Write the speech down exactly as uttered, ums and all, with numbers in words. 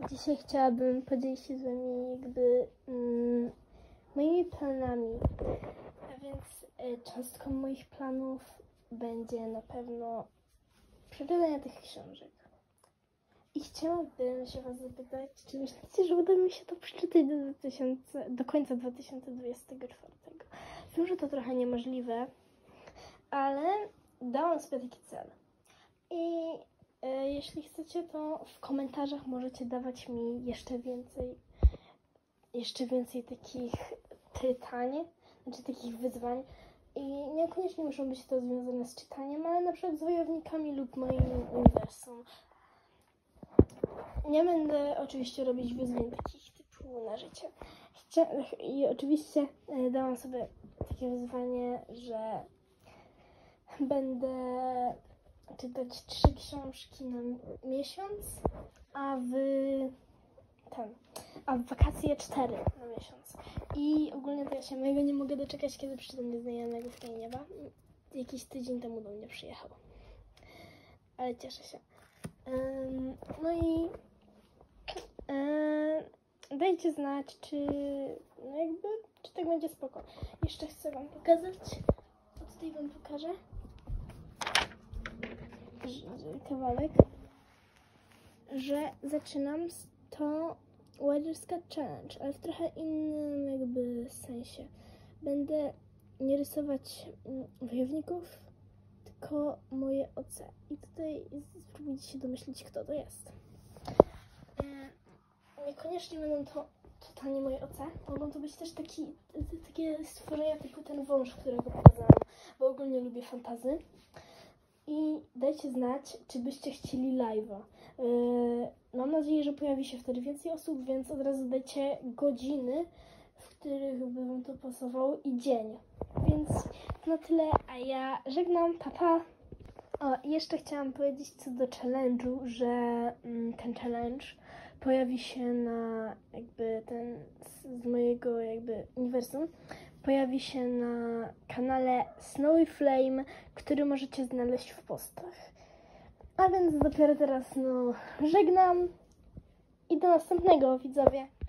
Dzisiaj chciałabym podzielić się z wami jakby mm, moimi planami, a więc y, cząstką moich planów będzie na pewno przeczytanie tych książek. I chciałabym się was zapytać, czy myślicie, że uda mi się to przeczytać do, dwa tysiące, do końca dwa tysiące dwudziestego czwartego? Wiem, że to trochę niemożliwe, ale dałam sobie taki cel. I e, jeśli chcecie, to w komentarzach możecie dawać mi jeszcze więcej, jeszcze więcej takich pytań, znaczy takich wyzwań. I niekoniecznie muszą być to związane z czytaniem, ale na przykład z wojownikami lub moim uniwersum. Nie będę oczywiście robić wyzwań takich typu na życie. Chcia I oczywiście e, dałam sobie takie wyzwanie, że będę czytać trzy książki na miesiąc, a w ten, a w wakacje cztery na miesiąc. I ogólnie to ja się mega nie mogę doczekać, kiedy przeczytam Nieznajomego w Krainie Nieba. Jakiś tydzień temu do mnie przyjechał. Ale cieszę się. Um, no i um, dajcie znać, czy no jakby, czy tak będzie spoko. Jeszcze chcę wam pokazać. Co tutaj wam pokażę? Kawałek, że zaczynam z to Warriors Cut Challenge, ale w trochę innym jakby sensie. Będę nie rysować wojowników, tylko moje oce. I tutaj spróbujcie się domyślić, kto to jest. Niekoniecznie będą to totalnie moje oce. Mogą to być też taki, takie stworzenia typu ten wąż, którego pokazałam, bo ogólnie lubię fantazy. I dajcie znać, czy byście chcieli live'a. Yy, mam nadzieję, że pojawi się wtedy więcej osób, więc od razu dajcie godziny, w których by wam to pasowało i dzień. Więc to na tyle, a ja żegnam, pa pa! O, i jeszcze chciałam powiedzieć co do challenge'u, że mm, ten challenge pojawi się na jakby ten z, z mojego jakby uniwersum. Pojawi się na kanale Snowy Flame, który możecie znaleźć w postach. A więc dopiero teraz no żegnam i do następnego, widzowie.